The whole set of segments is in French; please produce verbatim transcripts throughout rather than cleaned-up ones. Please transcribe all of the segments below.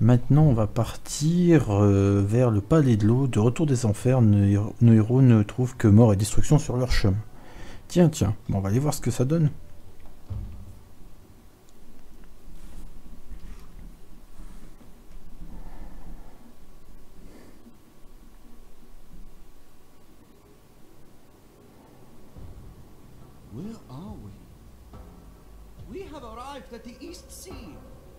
Maintenant, on va partir euh, vers le palais de l'eau. De retour des enfers, nos, nos héros ne trouvent que mort et destruction sur leur chemin. Tiens, tiens, bon, on va aller voir ce que ça donne. Where are we? We have arrived at the East Sea.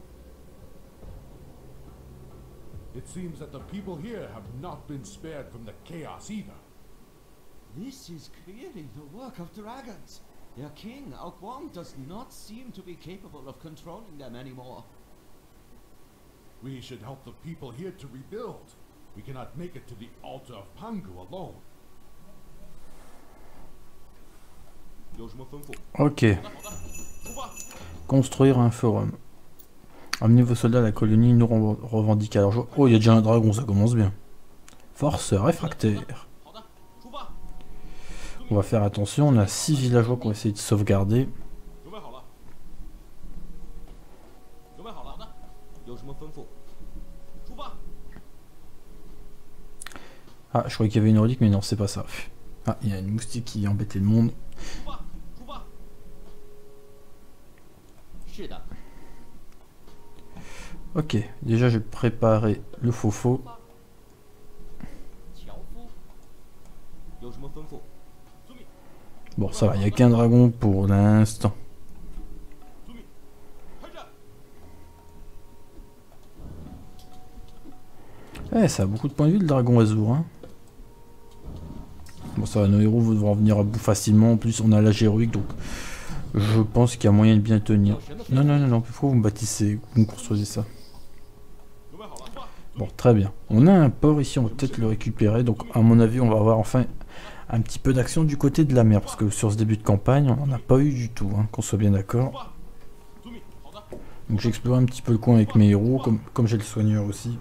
It seems that the people here have not been spared from the chaos either. This is clearly the work of dragons. Their king, Ao Kuang, does not seem to be capable of controlling them anymore. We should help the people here to rebuild. We cannot make it to the altar of Pangu alone. Ok. Construire un forum. Amenez vos soldats à la colonie, nous revendiquent alors joie. Oh, il y a déjà un dragon, ça commence bien. Force réfractaire. On va faire attention, on a six villageois qu'on va essayer de sauvegarder. Ah, je croyais qu'il y avait une relique, mais non, c'est pas ça. Ah, il y a une moustique qui embêtait le monde. Ok, déjà j'ai préparé le faux-faux. Bon, ça va, il n'y a qu'un dragon pour l'instant. Eh, ça a beaucoup de points de vue le dragon azur, hein. Bon, ça va, nos héros vont venir à bout facilement. En plus, on a l'âge héroïque, donc je pense qu'il y a moyen de bien tenir. Non, non, non, non, pourquoi vous me bâtissez, vous me construisez ça? Bon, très bien. On a un port ici, on va peut-être le récupérer. Donc, à mon avis, on va avoir enfin un petit peu d'action du côté de la mer. Parce que sur ce début de campagne, on n'en a pas eu du tout, hein, qu'on soit bien d'accord. Donc, j'explore un petit peu le coin avec mes héros, comme, comme j'ai le soigneur aussi.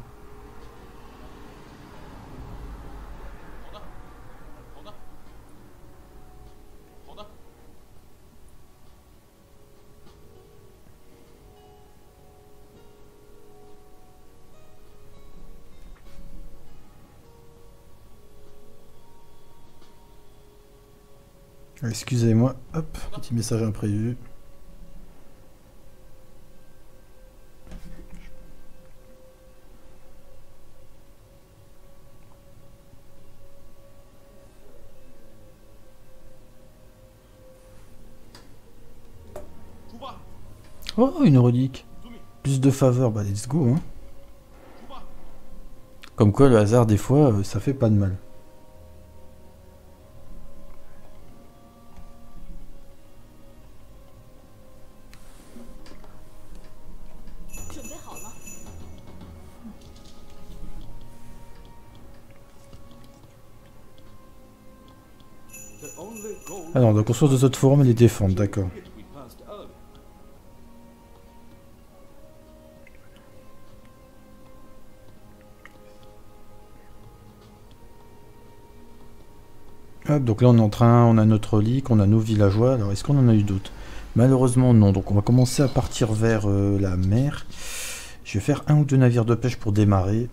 Excusez-moi, hop, petit message imprévu. Oh, une relique. Plus de faveur, bah let's go, hein. Comme quoi, le hasard, des fois, euh, ça fait pas de mal. Ah non, donc on sort de cette forum et les défendre, d'accord. Hop, donc là on est en train, on a notre relique, on a nos villageois. Alors est-ce qu'on en a eu d'autres? Malheureusement non, donc on va commencer à partir vers euh, la mer. Je vais faire un ou deux navires de pêche pour démarrer.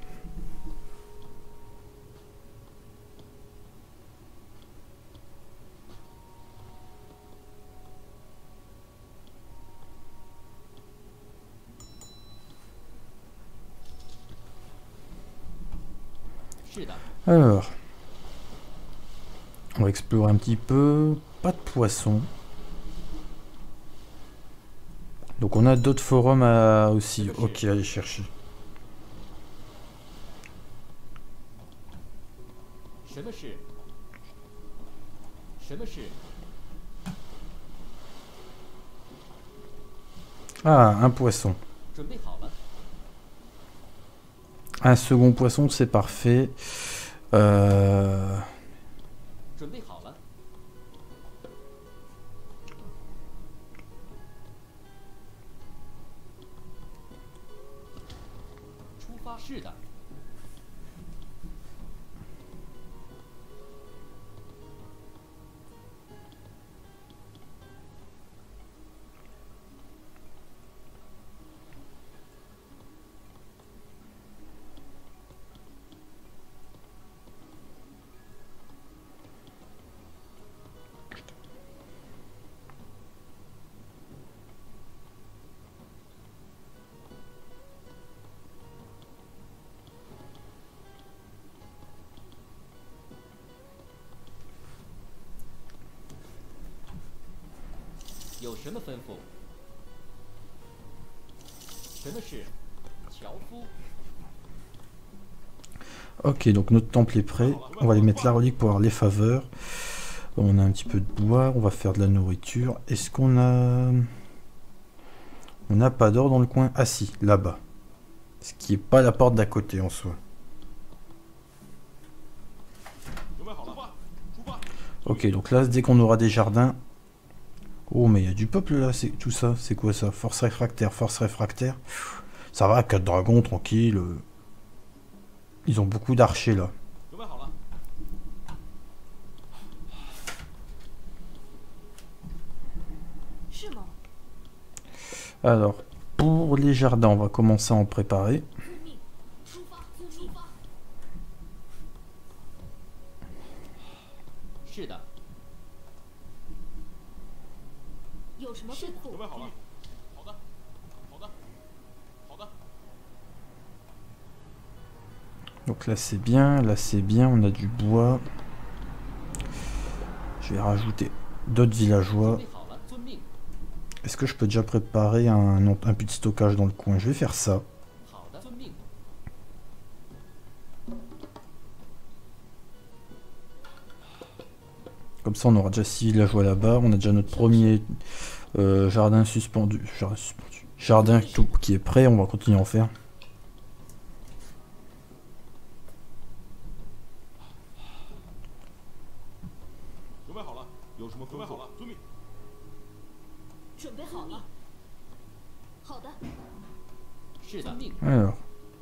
Alors, on va explorer un petit peu. Pas de poissons. Donc on a d'autres forums à aussi. Ok, aller chercher. Ah, un poisson. Un second poisson, c'est parfait. Euh... 有什么吩咐？什么事？樵夫。 Ok, donc notre temple est prêt. On va aller mettre la relique pour avoir les faveurs. On a un petit peu de bois, on va faire de la nourriture. Est-ce qu'on a... On n'a pas d'or dans le coin? Ah si, là-bas. Ce qui est pas la porte d'à côté en soi. Ok, donc là, dès qu'on aura des jardins... Oh, mais il y a du peuple là, c'est tout ça. C'est quoi ça? Force réfractaire, force réfractaire. Ça va, quatre dragons, tranquille. Ils ont beaucoup d'archers là. Alors, pour les jardins, on va commencer à en préparer. Donc là c'est bien, là c'est bien, on a du bois. Je vais rajouter d'autres villageois. Est-ce que je peux déjà préparer un, un puits de stockage dans le coin? Je vais faire ça. Comme ça on aura déjà six villageois là-bas. On a déjà notre premier euh, jardin suspendu. Jardin suspendu. Jardin tout qui est prêt, on va continuer à en faire. Alors.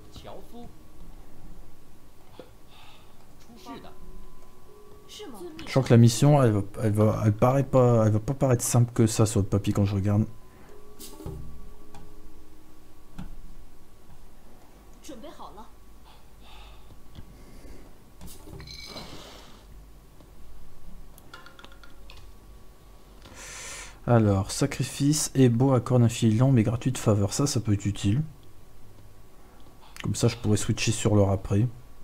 Je crois que la mission, elle va, elle va, elle paraît pas, elle va pas paraître simple que ça sur le papier quand je regarde. Alors, sacrifice et beau accord d'un filant mais gratuit de faveur. Ça, ça peut être utile. Comme ça, je pourrais switcher sur l'or après.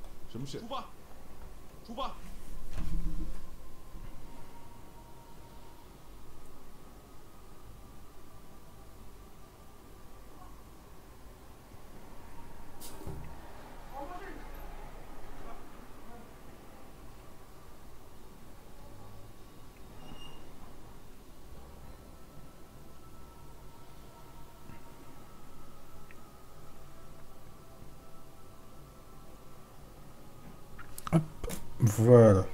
Voilà.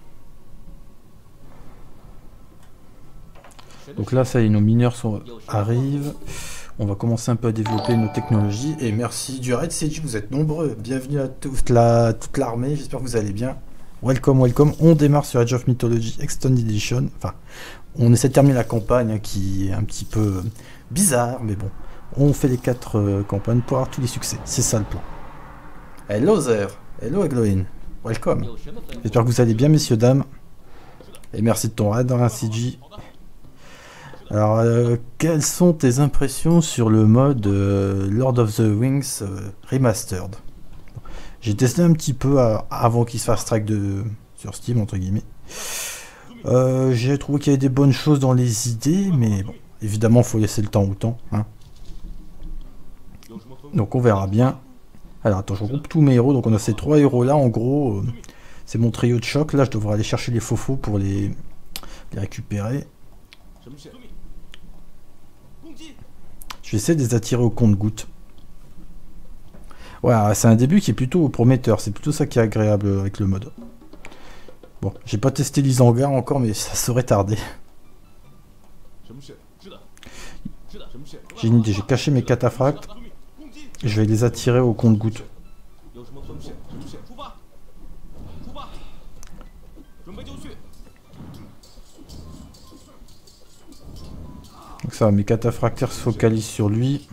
Donc là, ça y est, nos mineurs sont, arrivent. On va commencer un peu à développer nos technologies. Et merci du raid C G, vous êtes nombreux. Bienvenue à toute la toute l'armée. J'espère que vous allez bien. Welcome, welcome. On démarre sur Age of Mythology Extended Edition. Enfin, on essaie de terminer la campagne hein, qui est un petit peu bizarre, mais bon. On fait les quatre euh, campagnes pour avoir tous les succès. C'est ça le plan. Hello there. Hello Egloin. Welcome. J'espère que vous allez bien, messieurs, dames. Et merci de ton raid dans la C G. Alors, euh, quelles sont tes impressions sur le mode euh, Lord of the Wings euh, Remastered? J'ai testé un petit peu à, avant qu'il se fasse track de, sur Steam, entre guillemets. Euh, J'ai trouvé qu'il y avait des bonnes choses dans les idées, mais bon, évidemment, il faut laisser le temps au temps. Hein. Donc, on verra bien. Alors, attends, je regroupe tous mes héros. Donc, on a ces trois héros-là, en gros. Euh, c'est mon trio de choc. Là, je devrais aller chercher les faux-faux pour les, les récupérer. Je vais essayer de les attirer au compte-gouttes. Ouais, c'est un début qui est plutôt prometteur. C'est plutôt ça qui est agréable avec le mode. Bon, j'ai pas testé l'Isengard encore, mais ça serait tardé. J'ai une idée, j'ai caché mes cataphractes. Je vais les attirer au compte-gouttes. Donc ça, mes cataphractaires se focalisent sur lui.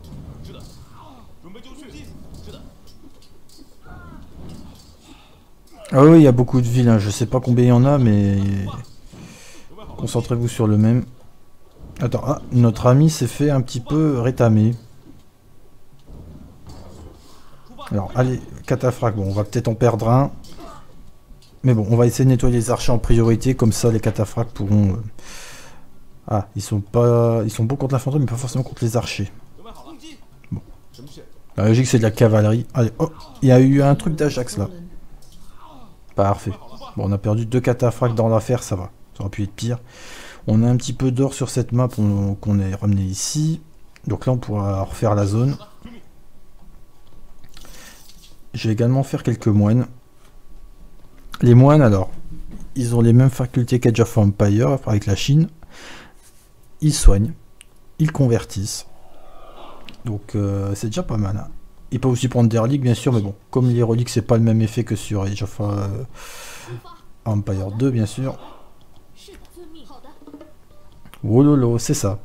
Ah oui, il y a beaucoup de villes, hein. Je sais pas combien il y en a, mais... Concentrez-vous sur le même. Attends, ah, notre ami s'est fait un petit peu rétamer. Alors, allez, cataphracte, bon, on va peut-être en perdre un. Mais bon, on va essayer de nettoyer les archers en priorité, comme ça les cataphractes pourront... Euh, Ah, ils sont pas... Ils sont bons contre l'infanterie, mais pas forcément contre les archers. Bon. La logique, c'est de la cavalerie. Allez, oh, il y a eu un truc d'Ajax, là. Parfait. Bon, on a perdu deux cataphractes dans l'affaire, ça va. Ça aurait pu être pire. On a un petit peu d'or sur cette map qu'on est ramené ici. Donc là, on pourra refaire la zone. Je vais également faire quelques moines. Les moines, alors, ils ont les mêmes facultés qu'Age of Empire avec la Chine. Ils soignent, ils convertissent. Donc euh, c'est déjà pas mal. Hein. Ils peuvent aussi prendre des reliques, bien sûr, mais bon, comme les reliques, c'est pas le même effet que sur Age of euh, Empire deux, bien sûr. Oh lolo, c'est ça.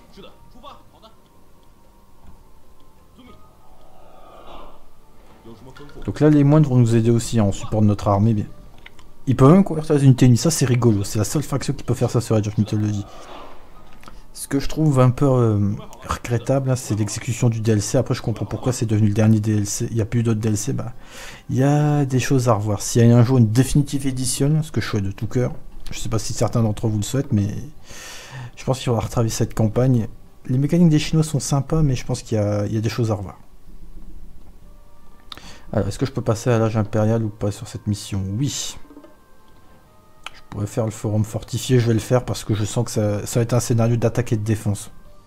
Donc là, les moines vont nous aider aussi hein, en support de notre armée. Bien. Ils peuvent même convertir les unités ennemies, ça c'est rigolo. C'est la seule faction qui peut faire ça sur Age of Mythology. Ce que je trouve un peu euh, regrettable, hein, c'est l'exécution du D L C. Après, je comprends pourquoi c'est devenu le dernier D L C. Il n'y a plus d'autres D L C. Bah, il y a des choses à revoir. S'il y a un jour une Definitive Edition, ce que je souhaite de tout cœur, je ne sais pas si certains d'entre vous le souhaitent, mais je pense qu'il faudra retravailler cette campagne. Les mécaniques des Chinois sont sympas, mais je pense qu'il y, y a des choses à revoir. Alors, est-ce que je peux passer à l'âge impérial ou pas sur cette mission? Oui. Je pourrais faire le forum fortifié, je vais le faire parce que je sens que ça, ça va être un scénario d'attaque et de défense.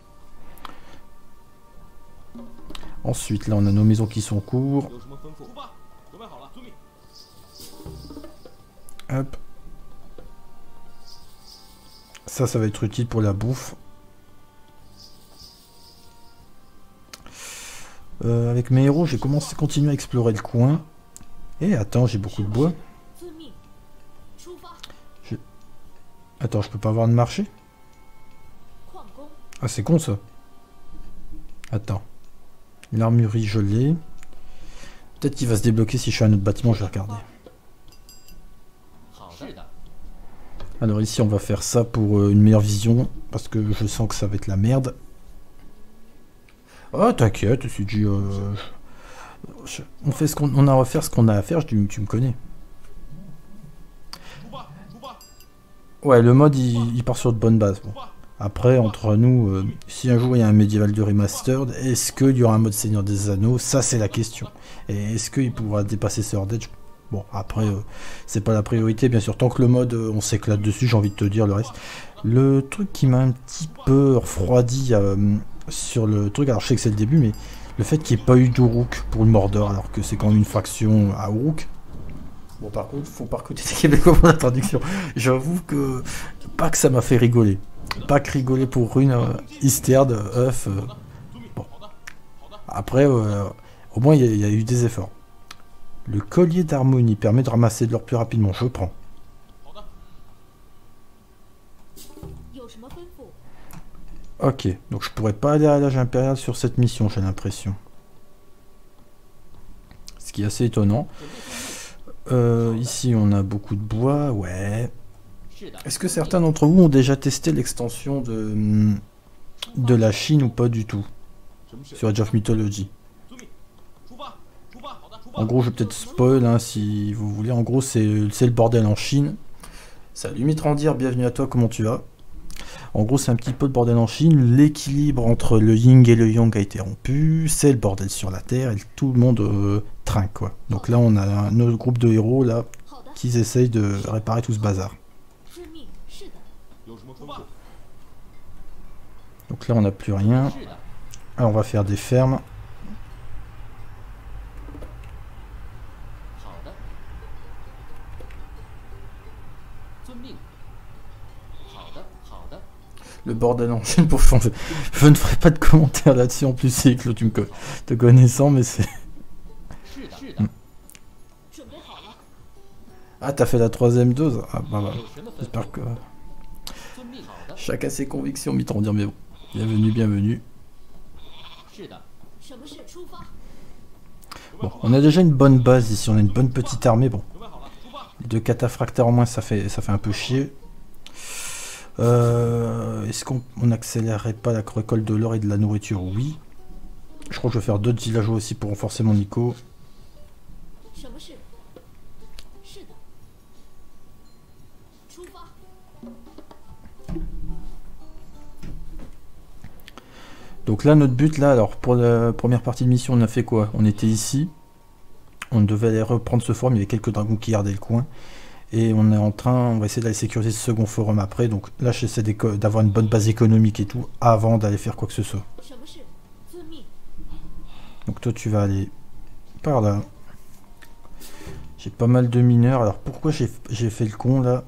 Ensuite, là, on a nos maisons qui sont courtes. Hop. Ça, ça va être utile pour la bouffe. Euh, avec mes héros, j'ai commencé à continuer à explorer le coin. Et attends, j'ai beaucoup de bois. Je... Attends, je peux pas avoir de marché? Ah, c'est con ça. Attends. L'armurerie, je l'ai. Peut-être qu'il va se débloquer si je fais un autre bâtiment, je vais regarder. Alors ici, on va faire ça pour euh, une meilleure vision. Parce que je sens que ça va être la merde. Oh, t'inquiète, c'est dit... Euh, je, on, fait ce qu'on, on a à refaire ce qu'on a à faire, je dis, tu me connais. Ouais, le mode, il, il part sur de bonnes bases. Bon. Après, entre nous, euh, si un jour il y a un médiéval de remastered, est-ce qu'il y aura un mode Seigneur des Anneaux? Ça, c'est la question. Et est-ce qu'il pourra dépasser Sword Edge? Bon, après, euh, c'est pas la priorité, bien sûr. Tant que le mode, euh, on s'éclate dessus, j'ai envie de te dire le reste. Le truc qui m'a un petit peu refroidi euh, sur le truc, alors je sais que c'est le début, mais le fait qu'il n'y ait pas eu d'Uruk pour le Mordor, alors que c'est quand même une faction à Uruk. Bon, par contre, faut pas recruter des Québécois pour la traduction. J'avoue que, pas que ça m'a fait rigoler. Pas que rigoler pour Rune, euh, Isterd, Euf. Euh, bon. Après, euh, au moins, il y, y a eu des efforts. Le collier d'harmonie permet de ramasser de l'or plus rapidement. Je prends. Ok, donc je pourrais pas aller à l'âge impérial sur cette mission, j'ai l'impression. Ce qui est assez étonnant. Euh, ici, on a beaucoup de bois, ouais. Est-ce que certains d'entre vous ont déjà testé l'extension de, de la Chine ou pas du tout? Sur Age of Mythology. En gros, je vais peut-être spoil, hein, si vous voulez. En gros, c'est le bordel en Chine. Salut Mitrandir, bienvenue à toi, comment tu vas? En gros, c'est un petit peu le bordel en Chine. L'équilibre entre le yin et le yang a été rompu. C'est le bordel sur la Terre et tout le monde euh, trinque, quoi. Donc là, on a un autre groupe de héros, là, qui essayent de réparer tout ce bazar. Donc là, on n'a plus rien. Alors, on va faire des fermes. Le bordel en Chine pour changer. Je ne ferai pas de commentaires là-dessus en plus, c'est que tu me co te connaissant, mais c'est... Hmm. Ah, t'as fait la troisième dose? Ah bah bah, j'espère que... Chacun ses convictions, Mitrandir, mais bon. Bienvenue, bienvenue. Bon, on a déjà une bonne base ici, on a une bonne petite armée, bon. Les deux cataphractaires en moins, ça fait, ça fait un peu chier. Euh, Est-ce qu'on n'accélérerait pas la récolte de l'or et de la nourriture? Oui. Je crois que je vais faire d'autres villageois aussi pour renforcer mon Nico. Donc là, notre but, là, alors pour la première partie de mission, on a fait quoi? On était ici. On devait aller reprendre ce forum. Il y avait quelques dragons qui gardaient le coin. Et on est en train, on va essayer d'aller sécuriser ce second forum après. Donc là, j'essaie d'avoir une bonne base économique et tout avant d'aller faire quoi que ce soit. Donc toi, tu vas aller par là. J'ai pas mal de mineurs. Alors pourquoi j'ai fait le con là?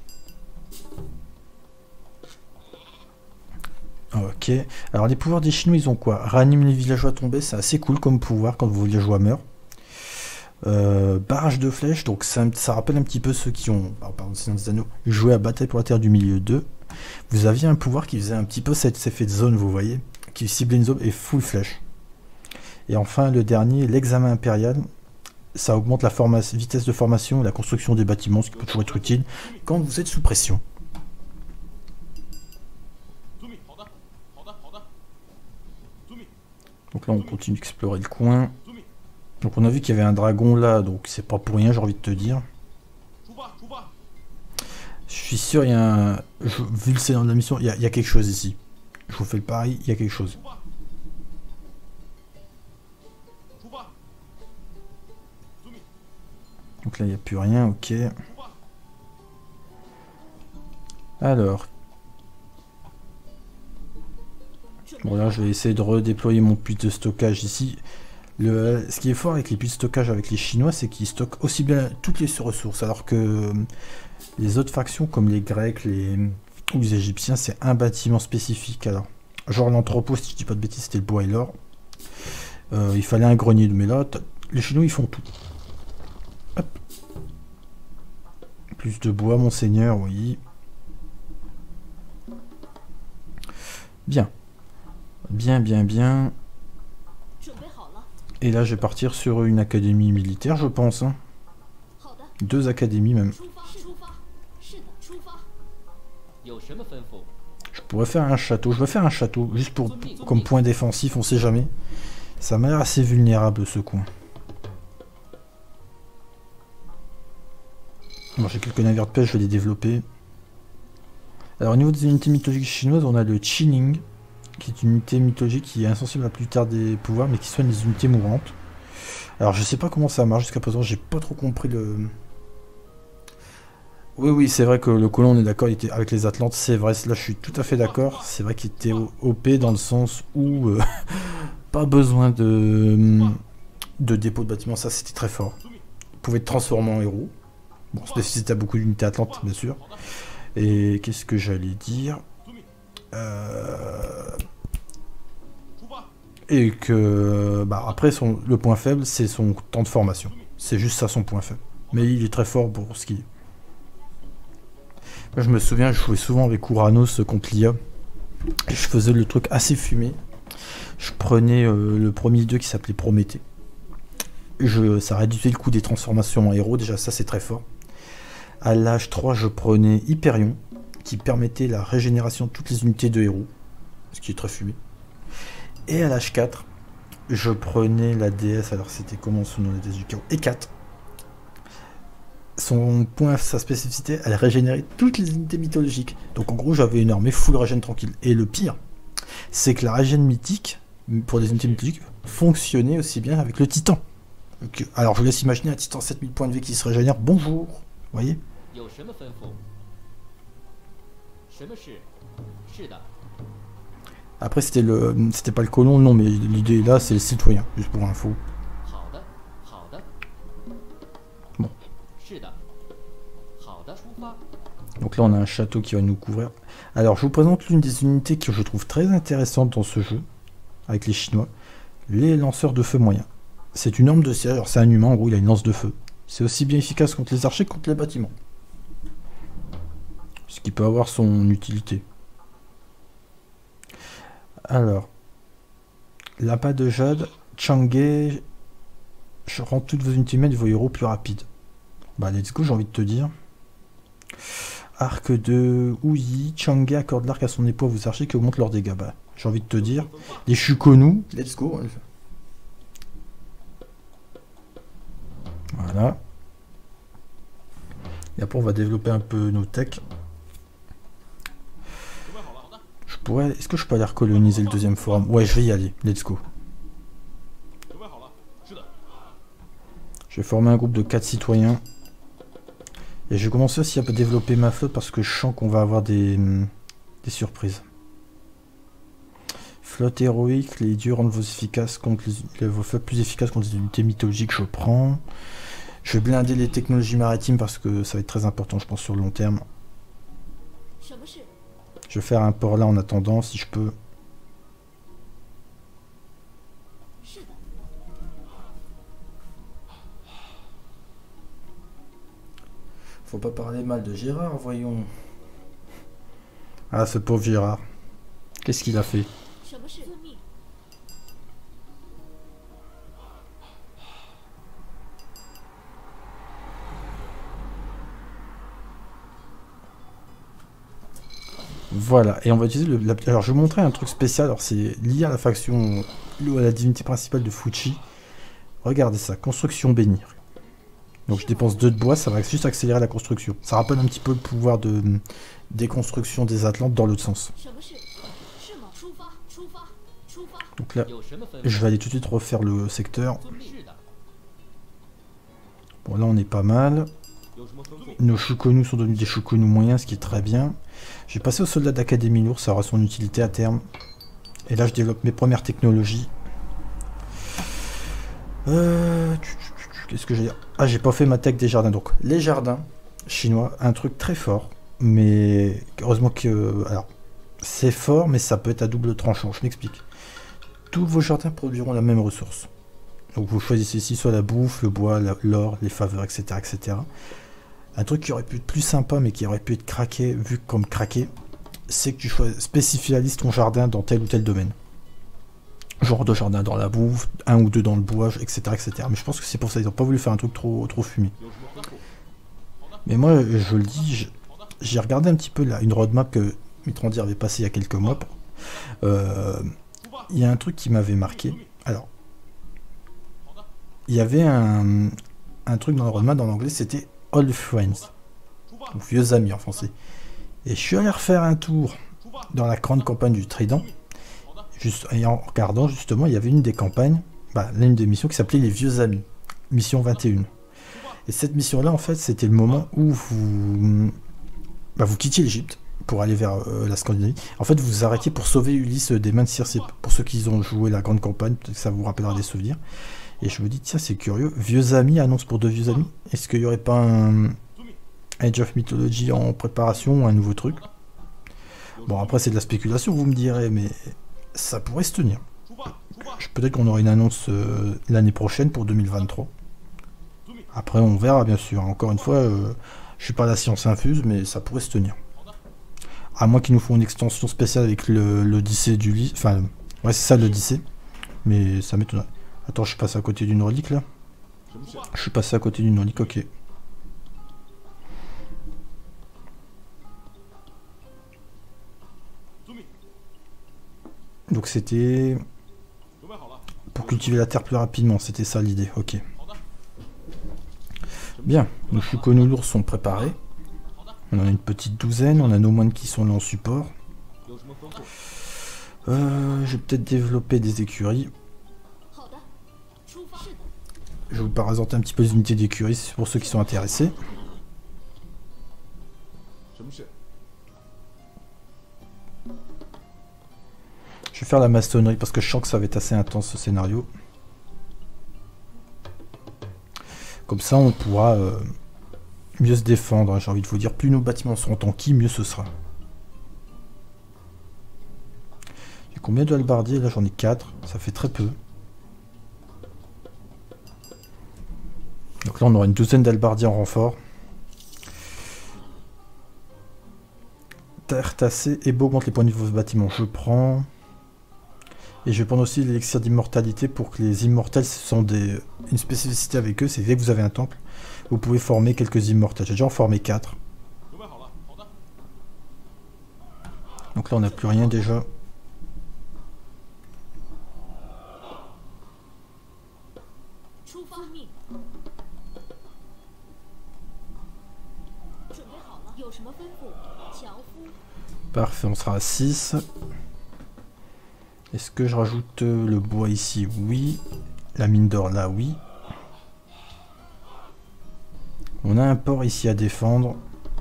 Ok. Alors les pouvoirs des Chinois, ils ont quoi? Réanime les villageois tombés, c'est assez cool comme pouvoir quand vos villageois meurent. Euh, barrage de flèches, donc ça, ça rappelle un petit peu ceux qui ont, oh, pardon, Seigneur des Anneaux, joué à Bataille pour la Terre du Milieu deux. Vous aviez un pouvoir qui faisait un petit peu cet effet de zone, vous voyez, qui ciblait une zone et full flèche. Et enfin le dernier, l'examen impérial, ça augmente la vitesse de formation et la construction des bâtiments, ce qui peut toujours être utile quand vous êtes sous pression. Donc là on continue d'explorer le coin. Donc on a vu qu'il y avait un dragon là, donc c'est pas pour rien, j'ai envie de te dire. Je suis sûr, il y a un... Je... Vu le scénario de la mission, il y, a, il y a quelque chose ici. Je vous fais le pari, il y a quelque chose. Donc là il n'y a plus rien, ok. Alors. Bon là je vais essayer de redéployer mon puits de stockage ici. Le, ce qui est fort avec les puits de stockage avec les Chinois, c'est qu'ils stockent aussi bien toutes les ressources, alors que les autres factions comme les Grecs les, ou les Égyptiens, c'est un bâtiment spécifique. Alors, genre l'entrepôt, si je dis pas de bêtises, c'était le bois et l'or. Euh, il fallait un grenier, mais là, les Chinois ils font tout. Hop. Plus de bois, monseigneur, oui. Bien. Bien, bien, bien. Et là, je vais partir sur une académie militaire, je pense. Hein. Deux académies, même. Je pourrais faire un château. Je vais faire un château, juste pour comme point défensif, on sait jamais. Ça m'a l'air assez vulnérable, ce coin. Bon, j'ai quelques navires de pêche, je vais les développer. Alors, au niveau des unités mythologiques chinoises, on a le Qining, qui est une unité mythologique qui est insensible à la plupart des pouvoirs, mais qui soigne les unités mourantes. Alors je sais pas comment ça marche jusqu'à présent, j'ai pas trop compris le... Oui, oui, c'est vrai que le colon, on est d'accord, il était avec les Atlantes, c'est vrai, là je suis tout à fait d'accord, c'est vrai qu'il était O P dans le sens où euh, pas besoin de, de dépôt de bâtiment, ça c'était très fort. Il pouvait être transformé en héros, bon, spécificité à beaucoup d'unités Atlantes, bien sûr. Et qu'est-ce que j'allais dire? Euh... Et que bah après son, le point faible c'est son temps de formation, c'est juste ça son point faible, mais il est très fort pour ce qui est. Moi je me souviens, je jouais souvent avec Ouranos contre l'I A et je faisais le truc assez fumé. Je prenais euh, le premier dieu qui s'appelait Prométhée, je, ça réduisait le coût des transformations en héros, déjà ça c'est très fort. À l'âge trois je prenais Hyperion qui permettait la régénération de toutes les unités de héros, ce qui est très fumé. Et à l'âge quatre, je prenais la déesse, alors c'était comment son nom, la déesse du chaos, Hécate. Son point, sa spécificité, elle régénérait toutes les unités mythologiques. Donc en gros, j'avais une armée full régène tranquille. Et le pire, c'est que la régène mythique, pour les unités mythologiques, fonctionnait aussi bien avec le titan. Donc, alors je vous laisse imaginer un titan sept mille points de vie qui se régénère, bonjour, vous voyez. Après c'était le c'était pas le colon, non, mais l'idée là c'est le citoyen, juste pour info. Bon. Donc là on a un château qui va nous couvrir. Alors je vous présente l'une des unités que je trouve très intéressante dans ce jeu, avec les Chinois, les lanceurs de feu moyens. C'est une arme de siège, alors c'est un humain, en gros il a une lance de feu. C'est aussi bien efficace contre les archers que contre les bâtiments. Ce qui peut avoir son utilité. Alors, l'appât de jade, Chang'e, je rends toutes vos unités humaines et vos héros plus rapides. Bah let's go, j'ai envie de te dire. Arc de Ouyi, Chang'e accorde l'arc à son époux à vos archers qui augmente leurs dégâts. Bah, j'ai envie de te dire. Les Shukonu, let's go. Voilà. Et après on va développer un peu nos techs. Je pourrais... Est-ce que je peux aller recoloniser le deuxième forum? Ouais, je vais y aller. Let's go. 准备好了。是的。 Je vais former un groupe de quatre citoyens. Et je vais commencer aussi à développer ma flotte parce que je sens qu'on va avoir des, des surprises. Flotte héroïque, les dieux rendent vos efficaces contre les, vos flottes plus efficaces contre les unités mythologiques, je prends. Je vais blinder les technologies maritimes parce que ça va être très important, je pense, sur le long terme. Je vais faire un port là en attendant, si je peux. Faut pas parler mal de Gérard, voyons. Ah, ce pauvre Gérard. Qu'est-ce qu'il a fait? Voilà, et on va utiliser le... La, alors, je vais vous montrer un truc spécial. Alors, c'est lié à la faction, à la divinité principale de Fuchi. Regardez ça, construction bénie. Donc je dépense deux de bois, ça va juste accélérer la construction. Ça rappelle un petit peu le pouvoir de déconstruction des Atlantes dans l'autre sens. Donc là, je vais aller tout de suite refaire le secteur. Bon, là on est pas mal. Nos Shukonu sont devenus des Shukonu moyens, ce qui est très bien. Je vais passer au soldat d'Académie lourd, ça aura son utilité à terme. Et là je développe mes premières technologies. Euh... Qu'est-ce que j'ai dire? Ah, j'ai pas fait ma tech des jardins. Donc, les jardins chinois, un truc très fort. Mais heureusement que... Alors, c'est fort, mais ça peut être à double tranchant. Je m'explique. Tous vos jardins produiront la même ressource. Donc, vous choisissez ici soit la bouffe, le bois, l'or, les faveurs, et cetera, et cetera. Un truc qui aurait pu être plus sympa, mais qui aurait pu être craqué, vu comme craqué, c'est que tu spécialises ton jardin dans tel ou tel domaine. Genre deux jardins dans la bouffe, un ou deux dans le bois, et cetera, et cetera. Mais je pense que c'est pour ça, ils n'ont pas voulu faire un truc trop, trop fumé. Mais moi, je le dis, j'ai regardé un petit peu là, une roadmap que Mitrandir avait passée il y a quelques mois. Euh, il y a un truc qui m'avait marqué. Alors, il y avait un, un truc dans la roadmap, dans l'anglais, c'était Old Friends. Donc, vieux amis en français. Et je suis allé refaire un tour dans la grande campagne du Trident. Juste, et en regardant justement, il y avait une des campagnes, bah, l'une des missions qui s'appelait les vieux amis, mission vingt et un. Et cette mission-là, en fait, c'était le moment où vous, bah, vous quittiez l'Égypte pour aller vers euh, la Scandinavie. En fait, vous vous arrêtiez pour sauver Ulysse des mains de Circé. Pour ceux qui ont joué la grande campagne, peut-être que ça vous rappellera des souvenirs. Et je me dis, tiens, c'est curieux, vieux amis, annonce pour deux vieux amis. Est-ce qu'il n'y aurait pas un Age of Mythology en préparation ou un nouveau truc? Bon, après, c'est de la spéculation, vous me direz, mais ça pourrait se tenir. Peut-être qu'on aura une annonce euh, l'année prochaine pour deux mille vingt-trois. Après, on verra, bien sûr. Encore une fois, euh, je suis pas la science infuse, mais ça pourrait se tenir. À moins qu'ils nous font une extension spéciale avec l'Odyssée du lit. Enfin, ouais, c'est ça l'Odyssée. Mais ça m'étonnerait. Attends, je suis passé à côté d'une relique là. Je suis passé à côté d'une relique, ok. Donc c'était pour cultiver la terre plus rapidement, c'était ça l'idée, ok. Bien, nos Shukonu lourds sont préparés. On en a une petite douzaine, on a nos moines qui sont là en support. Euh, je vais peut-être développer des écuries. Je vais vous présenter un petit peu les unités d'écuries pour ceux qui sont intéressés. Je vais faire la maçonnerie parce que je sens que ça va être assez intense ce scénario. Comme ça on pourra euh, mieux se défendre, hein, j'ai envie de vous dire. Plus nos bâtiments seront tanky, mieux ce sera. J'ai combien de halbardiers? Là j'en ai quatre, ça fait très peu. Donc là on aura une douzaine d'halbardiers en renfort. Terre tassée et beau augmente les points de vie de vos bâtiments, je prends. Et je vais prendre aussi l'élixir d'immortalité pour que les immortels, ce sont des, une spécificité avec eux, c'est dès que vous avez un temple, vous pouvez former quelques immortels. J'ai déjà en formé quatre. Donc là on n'a plus rien déjà. Parfait, on sera à six. Est-ce que je rajoute euh, le bois ici? Oui. La mine d'or là, oui. On a un port ici à défendre.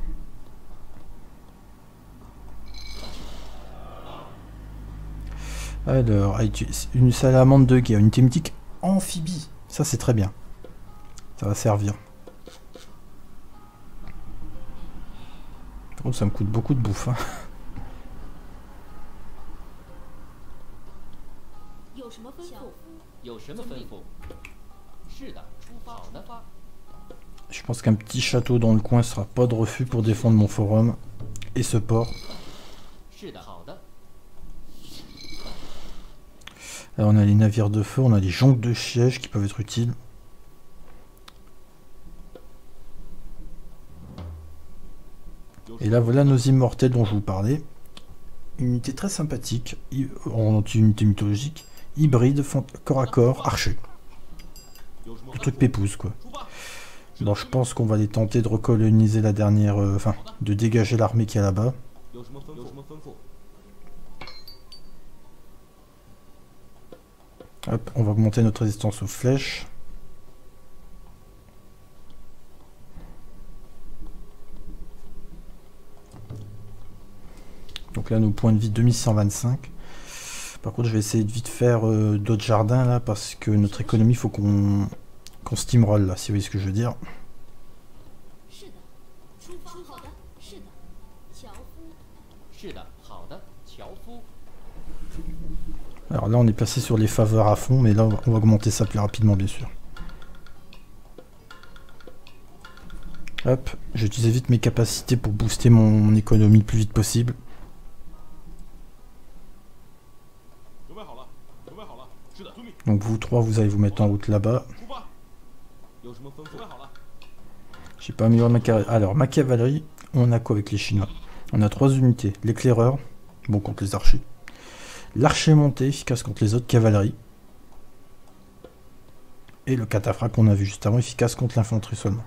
Alors, une salamandre de guerre, une thématique amphibie. Ça, c'est très bien. Ça va servir. Oh, ça me coûte beaucoup de bouffe. Hein. Je pense qu'un petit château dans le coin sera pas de refus pour défendre mon forum et ce port. Alors on a les navires de feu, on a les jonques de siège qui peuvent être utiles. Et là voilà nos immortels dont je vous parlais. Une unité très sympathique, en unité mythologique, hybride, corps à corps, archer. Le truc pépouze quoi. Bon, je pense qu'on va les tenter de recoloniser la dernière... Euh, enfin, de dégager l'armée qui est là-bas. Hop, on va augmenter notre résistance aux flèches. Donc là, nos points de vie deux mille cent vingt-cinq. Par contre, je vais essayer de vite faire euh, d'autres jardins là, parce que notre économie, il faut qu'on... qu'on steamroll là, si vous voyez ce que je veux dire. Alors là on est placé sur les faveurs à fond, mais là on va augmenter ça plus rapidement bien sûr. Hop, j'utilise vite mes capacités pour booster mon, mon économie le plus vite possible. Donc vous trois vous allez vous mettre en route là-bas. J'ai pas amélioré ma cavalerie. Alors ma cavalerie, on a quoi avec les Chinois? On a trois unités. L'éclaireur, bon contre les archers. L'archer monté, efficace contre les autres cavaleries. Et le cataphracte qu'on a vu juste avant, efficace contre l'infanterie seulement.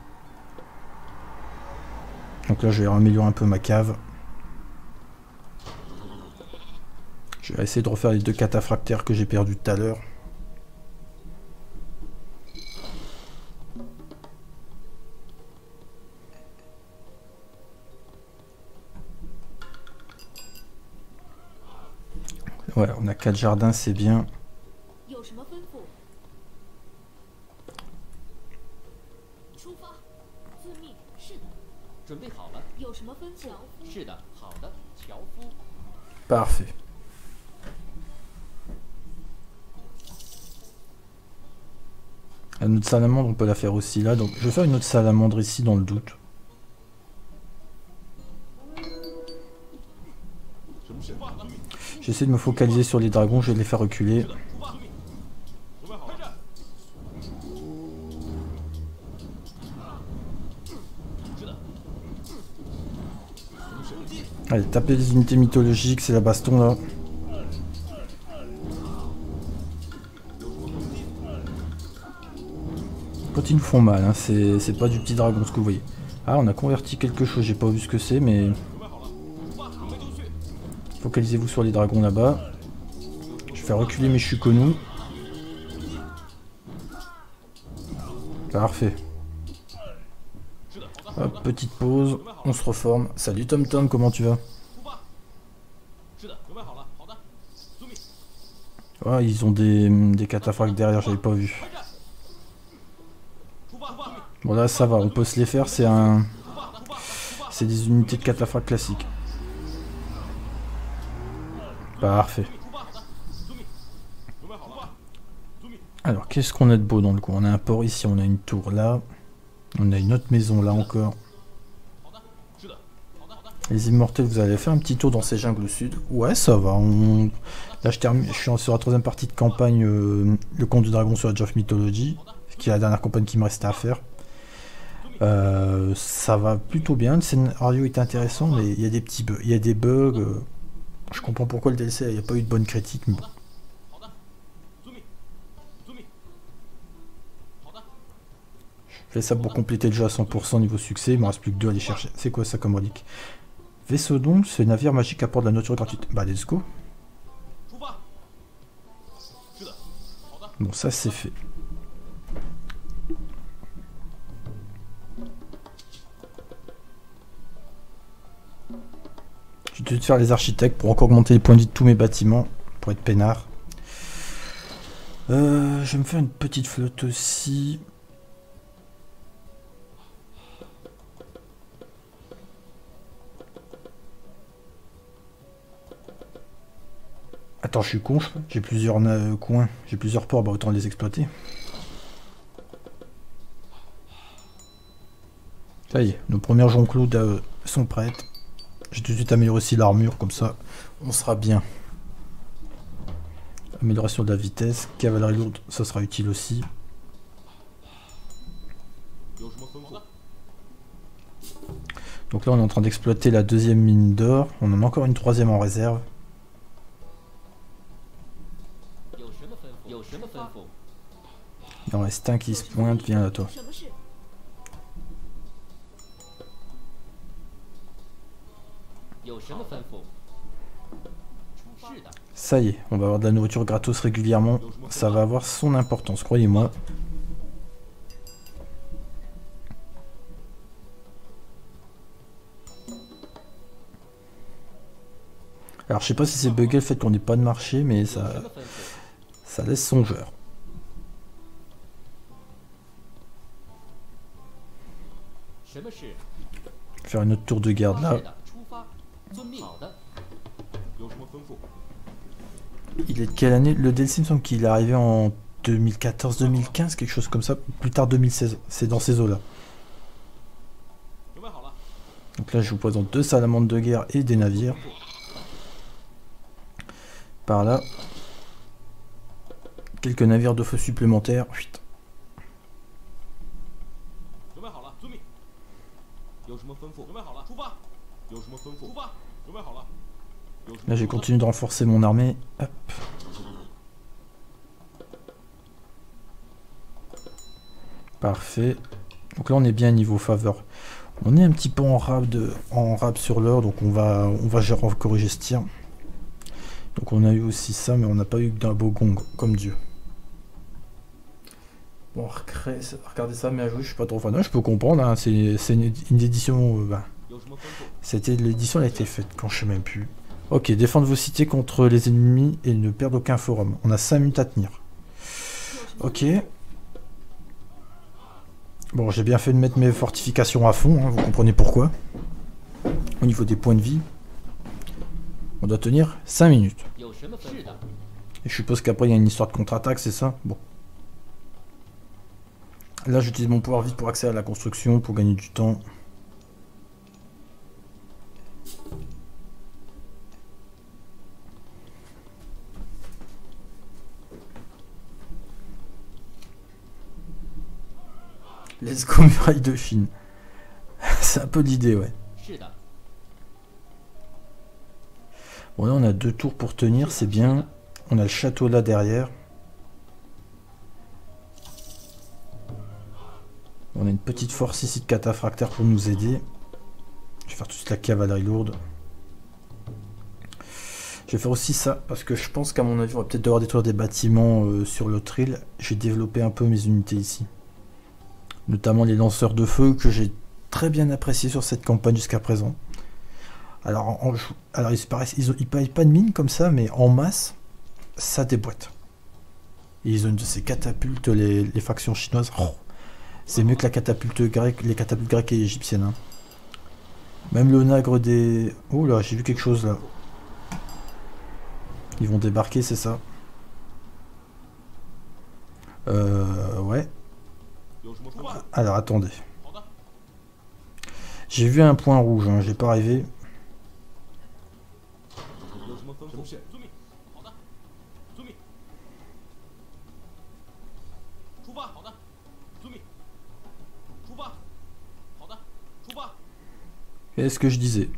Donc là je vais améliorer un peu ma cave. Je vais essayer de refaire les deux cataphractaires que j'ai perdus tout à l'heure. Voilà, on a quatre jardins, c'est bien. Parfait. Notre salamandre, on peut la faire aussi là. Donc, je vais faire une autre salamandre ici dans le doute. J'essaie de me focaliser sur les dragons, je vais les faire reculer. Allez, taper les unités mythologiques, c'est la baston là. Quand ils nous font mal, hein, c'est pas du petit dragon ce que vous voyez. Ah, on a converti quelque chose, j'ai pas vu ce que c'est, mais... Focalisez-vous sur les dragons là-bas. Je vais faire reculer mes Shukonou. Parfait. Hop, petite pause, on se reforme. Salut Tom Tom, comment tu vas? Ah, ils ont des, des cataphractes derrière, j'avais pas vu. Bon là ça va, on peut se les faire, c'est un... C'est des unités de cataphractes classiques. Parfait. Alors, qu'est-ce qu'on a de beau dans le coin? On a un port ici, on a une tour là. On a une autre maison là encore. Les immortels, vous allez faire un petit tour dans ces jungles au sud. Ouais, ça va. On... Là, je, termine... je suis sur la troisième partie de campagne, euh, le Conte du Dragon sur Age of Mythology, qui est la dernière campagne qui me restait à faire. Euh, ça va plutôt bien. Le scénario est intéressant, mais il y a des petits bugs. Il y a des bugs. Euh... Je comprends pourquoi le D L C, il n'y a pas eu de bonne critique, mais bon. fais ça pour compléter le jeu à cent pour cent niveau succès. Il me reste plus que deux à aller chercher. C'est quoi ça comme relique? Vaisseau d'ombre, ce navire magique apporte de la nourriture gratuite. Bah let's go. Bon, ça c'est fait. Je vais te faire les architectes pour encore augmenter les points de vie de tous mes bâtiments. Pour être peinard. Euh, je vais me faire une petite flotte aussi. Attends, je suis con, j'ai plusieurs euh, coins, j'ai plusieurs ports, bah autant les exploiter. Ça y est, nos premières Jean-Claude euh, sont prêtes. J'ai tout de suite amélioré aussi l'armure, comme ça on sera bien. Amélioration de la vitesse, cavalerie lourde, ça sera utile aussi. Donc là on est en train d'exploiter la deuxième mine d'or, on en a encore une troisième en réserve. Il en reste un qui se pointe, viens là toi. Ça y est, on va avoir de la nourriture gratos régulièrement, ça va avoir son importance, croyez-moi. Alors je sais pas si c'est bugué le fait qu'on n'ait pas de marché, mais ça, ça laisse songeur. Faire une autre tour de garde là. Il est de quelle année? Le D L C me semble qu'il est arrivé en deux mille quatorze deux mille quinze, quelque chose comme ça, plus tard deux mille seize, c'est dans ces eaux là. Donc là je vous présente deux salamandres de guerre et des navires. Par là. Quelques navires de feu supplémentaires. Là j'ai continué de renforcer mon armée. Hop. Parfait. Donc là on est bien niveau faveur. On est un petit peu en rab de en rab sur l'heure, donc on va on va gérer, corriger ce tir. Donc on a eu aussi ça, mais on n'a pas eu d'un beau gong comme Dieu. Bon, regardez ça, mais à jouer, je suis pas trop fan. Non, je peux comprendre, hein, c'est une, une édition. Euh, bah, c'était l'édition, elle a été faite quand je sais même plus. Ok, défendre vos cités contre les ennemis et ne perdre aucun forum. On a cinq minutes à tenir. Ok. Bon, j'ai bien fait de mettre mes fortifications à fond, hein, vous comprenez pourquoi. Au niveau des points de vie, on doit tenir cinq minutes. Et je suppose qu'après il y a une histoire de contre-attaque, c'est ça? Bon. Là, j'utilise mon pouvoir vite pour accéder à la construction, pour gagner du temps. Let's go muraille de Chine. C'est un peu l'idée, ouais. Bon, là, on a deux tours pour tenir, c'est bien. On a le château là derrière. On a une petite force ici de cataphractaires pour nous aider. Je vais faire tout de suite la cavalerie lourde. Je vais faire aussi ça, parce que je pense qu'à mon avis, on va peut-être devoir détruire des bâtiments euh, sur l'autre île. J'ai développé un peu mes unités ici. Notamment les lanceurs de feu, que j'ai très bien apprécié sur cette campagne jusqu'à présent. Alors, en, alors ils paraissent, ils, ont, ils payent pas de mine comme ça, mais en masse, ça déboîte. Et ils ont une de ces catapultes, les, les factions chinoises. Oh, c'est mieux que la catapulte grecque, les catapultes grecques et égyptiennes. Hein. Même le nagre des... Oh là, j'ai vu quelque chose là. Ils vont débarquer, c'est ça? Euh... Ouais. Alors, attendez. J'ai vu un point rouge, hein, j'ai pas rêvé. Qu'est-ce que je disais?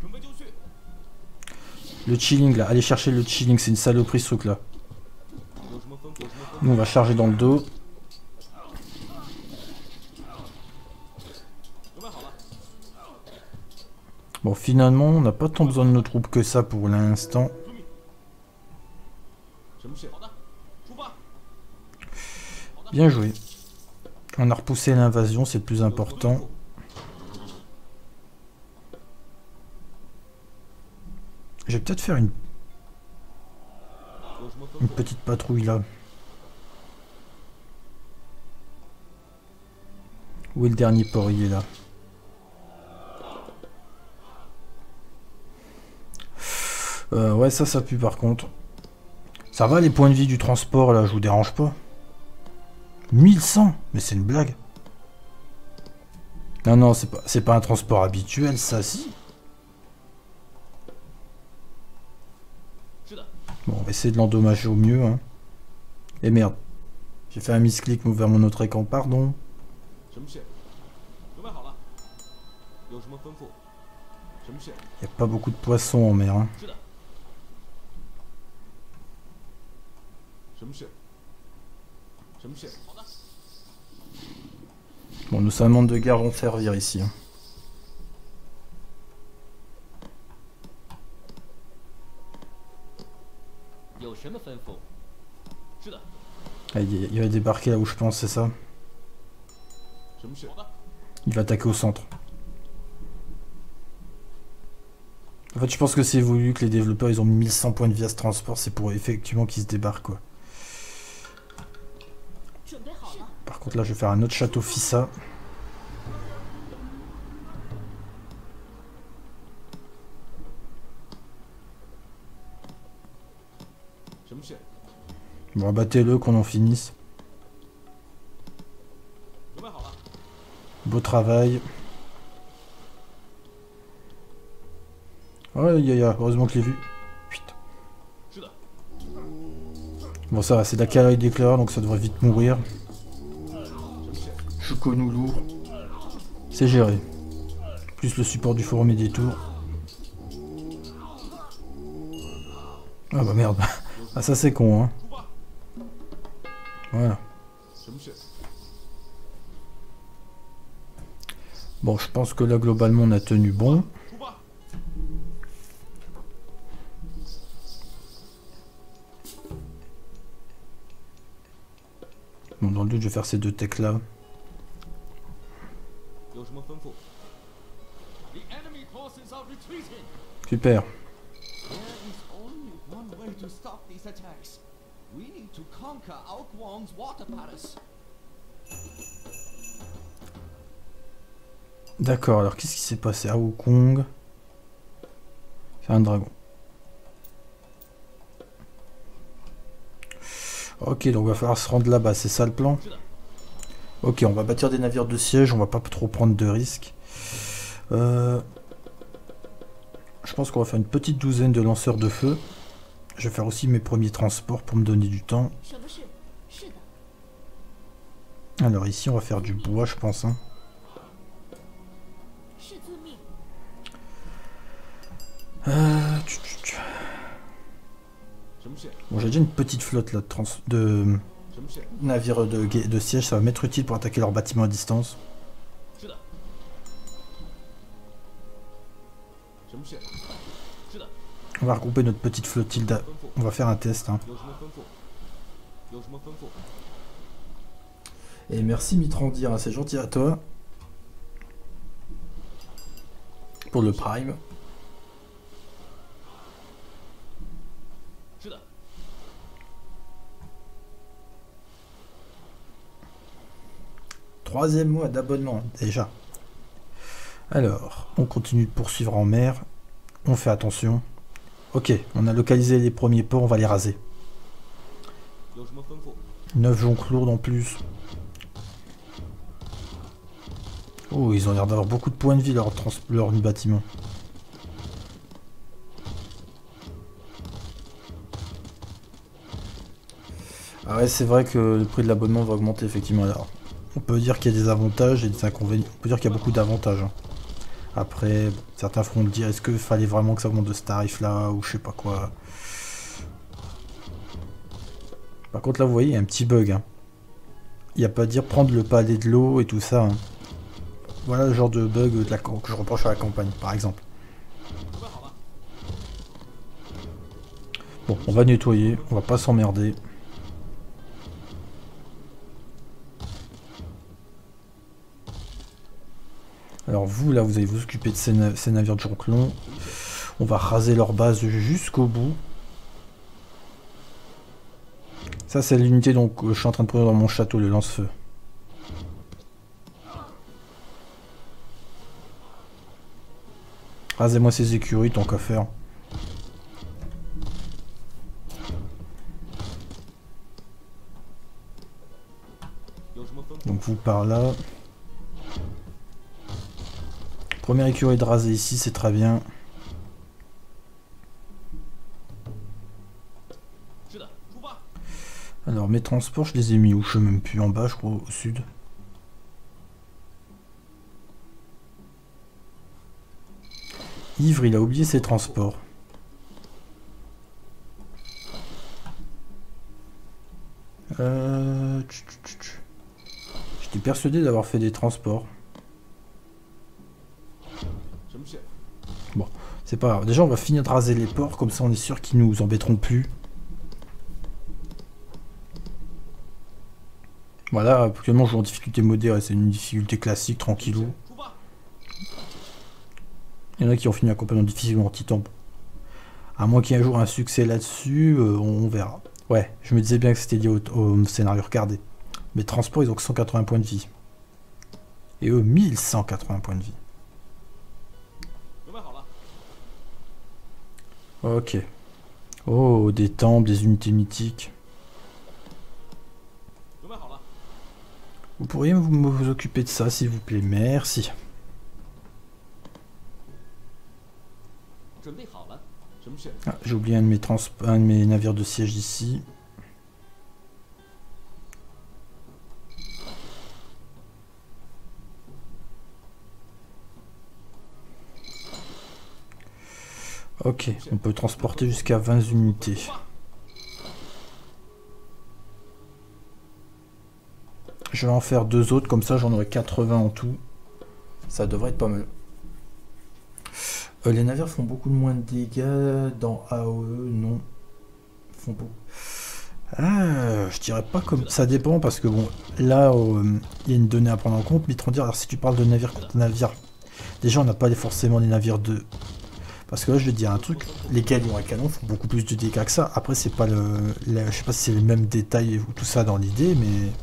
Le chilling là, allez chercher le chilling, c'est une saloperie ce truc là. Nous on va charger dans le dos. Bon, finalement, on n'a pas tant besoin de nos troupes que ça pour l'instant. 什么事？ 好的，出发。 Bien joué. On a repoussé l'invasion, c'est le plus important. Je vais peut-être faire une, 有什么吩 une 咐？ petite patrouille là. Où est le dernier port? Il est là. Euh, ouais, ça, ça pue par contre. Ça va les points de vie du transport là, je vous dérange pas? mille cent? Mais c'est une blague. Non, non, c'est pas, c'est pas un transport habituel, ça, si. 是的， Bon, on va essayer de l'endommager au mieux. Hein. Et merde. J'ai fait un misclick vers mon autre écran, pardon. 什么事？ 准备好了。 有什么吩咐？什么事？ Il n'y a pas beaucoup de poissons en mer. Hein. 是的， 什么事？什么事？ 好的。 Bon, nos salamandres de guerre vont servir ici. Hein. 有什么吩咐？ 是的， Ah, il, il va débarquer là où je pense, c'est ça? 什么事？ 好的， Il va attaquer au centre. En fait, je pense que c'est voulu que les développeurs ils ont mis mille cent points de vie à ce transport, c'est pour effectivement qu'ils se débarquent quoi. Par contre là je vais faire un autre château Fissa. Bon, abattez-le qu'on en finisse. 准备好了。 Beau travail. Oh, y a, y a, heureusement que je l'ai vu. Putain. 是的， Bon, ça va, c'est de la cavalerie d'éclaireurs, donc ça devrait vite mourir. Choconou lourd. C'est géré. Plus le support du forum et des tours. Ah bah merde. Ah ça c'est con, hein. 出发。 Voilà. 什么事？ Bon, je pense que là, globalement, on a tenu bon. 出发。 Bon, dans le doute, je vais faire ces deux techs là. 有什么吩咐？ The enemy forces are retreating. Super. There is only one way to stop these attacks. We need to conquer Aoguang's water palace. D'accord, alors qu'est-ce qui s'est passé à Wukong? C'est un dragon. Ok, donc il va falloir se rendre là-bas, c'est ça le plan? Ok, on va bâtir des navires de siège, on va pas trop prendre de risques. Euh, je pense qu'on va faire une petite douzaine de lanceurs de feu. Je vais faire aussi mes premiers transports pour me donner du temps. Alors ici, on va faire du bois, je pense. Hein. Euh, tch, tch, tch. Bon, j'ai déjà une petite flotte là, de, trans de navires de, de siège, ça va m'être utile pour attaquer leurs bâtiments à distance. On va regrouper notre petite flottille, on va faire un test. Hein. Et merci Mitrandir, c'est gentil à toi. Pour le Prime. Troisième mois d'abonnement, déjà. Alors, on continue de poursuivre en mer. On fait attention. Ok, on a localisé les premiers ports, on va les raser. neuf jonques lourdes en plus. Oh, ils ont l'air d'avoir beaucoup de points de vie, leur, trans leur bâtiment. Ah ouais, c'est vrai que le prix de l'abonnement va augmenter, effectivement. Alors, on peut dire qu'il y a des avantages et des inconvénients. On peut dire qu'il y a beaucoup d'avantages. Hein. Après, bon, certains feront me dire, est-ce qu'il fallait vraiment que ça augmente de ce tarif-là, ou je sais pas quoi. Par contre, là, vous voyez, il y a un petit bug. Hein. Il n'y a pas à dire prendre le palais de l'eau et tout ça. Hein. Voilà le genre de bug de la, que je reproche à la campagne, par exemple. Bon, on va nettoyer, on va pas s'emmerder. Alors vous, là, vous allez vous occuper de ces, na ces navires de jonquelons. On va raser leur base jusqu'au bout. Ça, c'est l'unité donc je suis en train de produire dans mon château, le lance-feu. Rasez-moi ces écuries, tant qu'à faire. Donc vous par là. Première écurie de raser ici, c'est très bien. Alors mes transports, je les ai mis où? Je sais même plus, en bas, je crois, au sud. Ivre, il a oublié ses transports. Euh... J'étais persuadé d'avoir fait des transports. Bon, c'est pas grave. Déjà, on va finir de raser les ports, comme ça on est sûr qu'ils nous embêteront plus. Voilà, actuellement je joue en difficulté modérée, c'est une difficulté classique, tranquillou. Il y en a qui ont fini la campagne en difficile ou en titan. À moins qu'il y ait un jour un succès là-dessus, euh, on, on verra. Ouais, je me disais bien que c'était lié au, au scénario regardé. Mes transports, ils ont que cent quatre-vingts points de vie. Et eux, mille cent quatre-vingts points de vie. Ok. Oh, des temples, des unités mythiques. Vous pourriez vous, vous occuper de ça, s'il vous plaît. Merci. Ah, j'ai oublié un de, mes trans un de mes navires de siège ici. Ok, on peut transporter jusqu'à vingt unités. Je vais en faire deux autres, comme ça j'en aurai quatre-vingts en tout. Ça devrait être pas mal. Euh, les navires font beaucoup moins de dégâts dans A O E, non. Ils font beaucoup. Ah, je dirais pas comme... Ça dépend, parce que bon, là, euh, il y a une donnée à prendre en compte. Mais dire, alors si tu parles de navire contre navire, déjà on n'a pas forcément des navires de... Parce que là, je vais te dire un truc, les galions à canon font beaucoup plus de dégâts que ça. Après, c'est pas le... le je sais pas si c'est les mêmes détails ou tout ça dans l'idée, mais...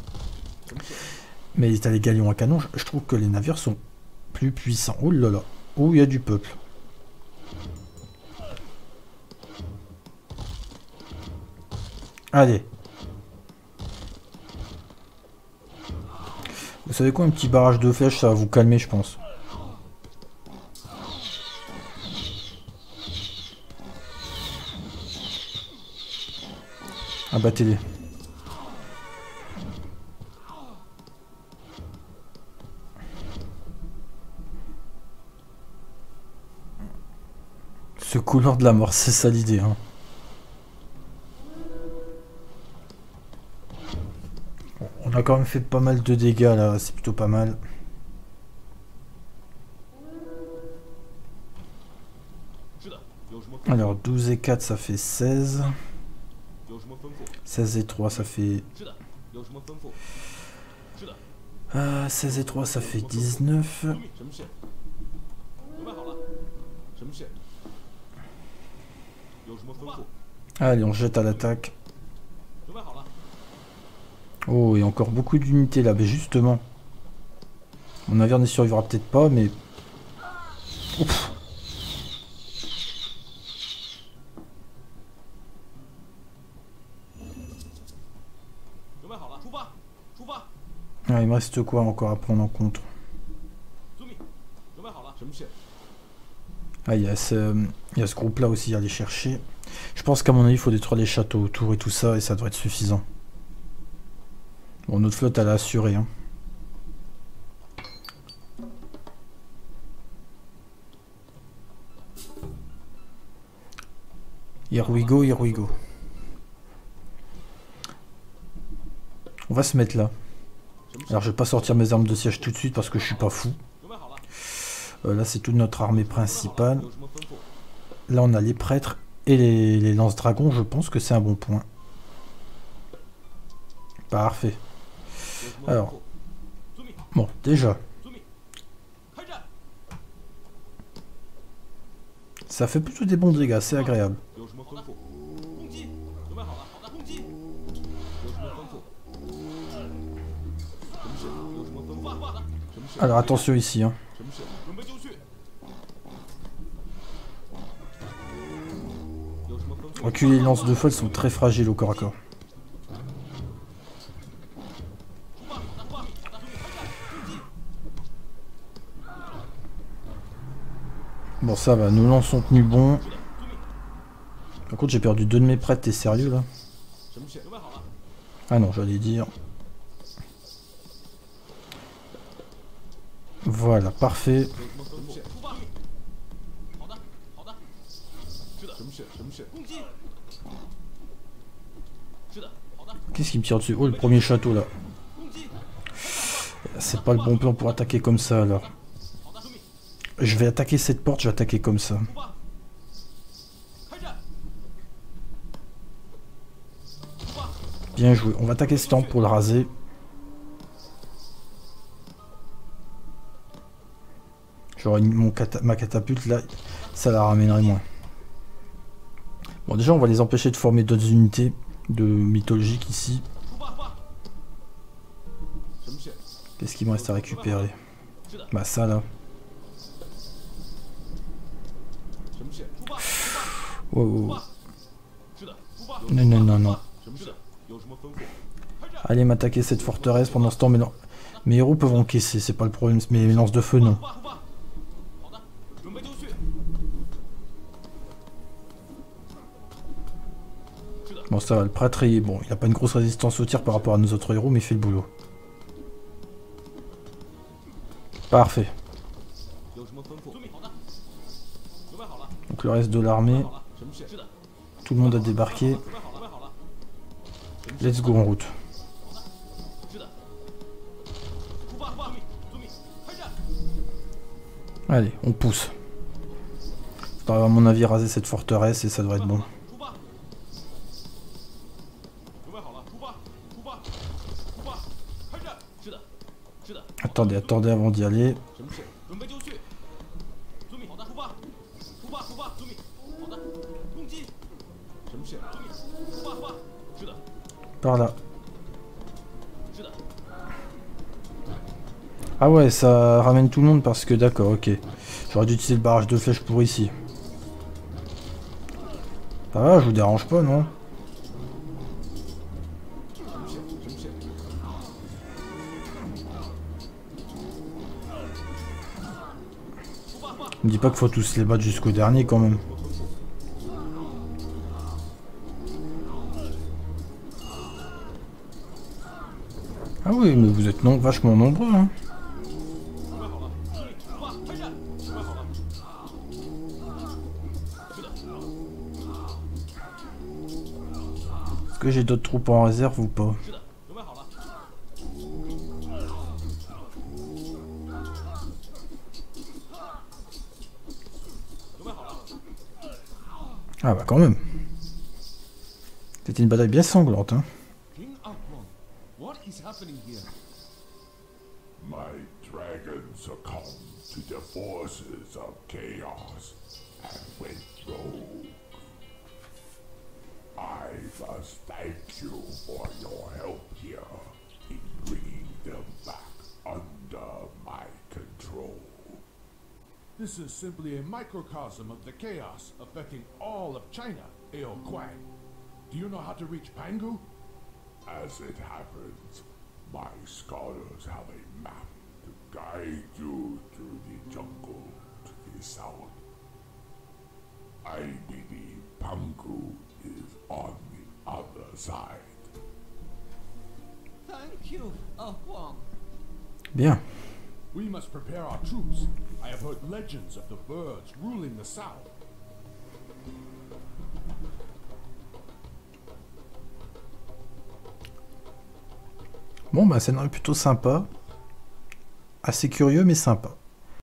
Mais t'as les galions à canon, je, je trouve que les navires sont plus puissants. Oh là là, oh, il y a du peuple. Allez. Vous savez quoi, un petit barrage de flèches, ça va vous calmer, je pense. Abattez-les. Ce couloir de la mort, c'est ça l'idée. Hein. Bon, on a quand même fait pas mal de dégâts là, c'est plutôt pas mal. Alors douze et quatre ça fait seize. seize et trois ça fait... Euh, seize et trois ça fait dix-neuf. Allez, on jette à l'attaque. Oh, il y a encore beaucoup d'unités là, mais justement. Mon navire ne survivra peut-être pas, mais... Ouf. Ah, il me reste quoi encore à prendre en compte? Ah, il y a ce, il y a ce groupe là aussi à aller chercher. Je pense qu'à mon avis il faut détruire les châteaux autour et tout ça et ça devrait être suffisant. Bon, notre flotte elle a assuré. Hein. Here we go, here we go. On va se mettre là. Alors je vais pas sortir mes armes de siège tout de suite parce que je suis pas fou. Euh, là c'est toute notre armée principale. Là on a les prêtres et les, les lance-dragons, je pense que c'est un bon point. Parfait. Alors, bon, déjà, ça fait plutôt des bons dégâts, c'est agréable. Alors attention ici, hein. Reculer les lances de feu, elles sont très fragiles au corps à corps. Bon, ça va, nos lances sont tenus bon. Par contre, j'ai perdu deux de mes prêtres, t'es sérieux là? Ah non, j'allais dire. Voilà, parfait. Qu'est-ce qui me tire dessus? Oh, le premier château là. C'est pas le bon plan pour attaquer comme ça alors. Je vais attaquer cette porte, je vais attaquer comme ça. Bien joué. On va attaquer ce temple pour le raser. J'aurai mon cata ma catapulte là, ça la ramènerait moins. Bon, déjà on va les empêcher de former d'autres unités de mythologiques ici. Qu'est-ce qu'il me reste à récupérer? Bah ça là. Wow, wow. Non, non, non, non. Allez m'attaquer cette forteresse pendant ce temps, mais non. Mes héros peuvent encaisser, c'est pas le problème, mais mes lances de feu non. Bon ça va, le prêtre, il, bon, il a pas une grosse résistance au tir par rapport à nos autres héros, mais il fait le boulot. Parfait. Donc le reste de l'armée, tout le monde a débarqué. Let's go en route. Allez, on pousse. Faudra à mon avis raser cette forteresse et ça devrait être bon. Attendez, attendez avant d'y aller. Par là. Ah ouais, ça ramène tout le monde parce que d'accord, ok. J'aurais dû utiliser le barrage de flèches pour ici. Ça va, je vous dérange pas, non? Me dis pas qu'il faut tous les battre jusqu'au dernier quand même. Ah oui, mais vous êtes non, vachement nombreux, hein. Est-ce que j'ai d'autres troupes en réserve ou pas? Ah bah quand même. C'était une bataille bien sanglante, hein. King Akwon, what is happening here? My dragon succumbed to the forces of chaos and went rogue. I must thank you for your help here in bringing them back under my control. This is simply a microcosm of the chaos affecting all of China, Ao Kuang. Do you know how to reach Pangu? As it happens, my scholars have a map to guide you through the jungle to the south. I believe Pangu is on the other side. Thank you, Akwon. Bien. We must prepare our troops. I have heard legends of the birds ruling the south. Bon bah scénario plutôt sympa. Assez curieux mais sympa.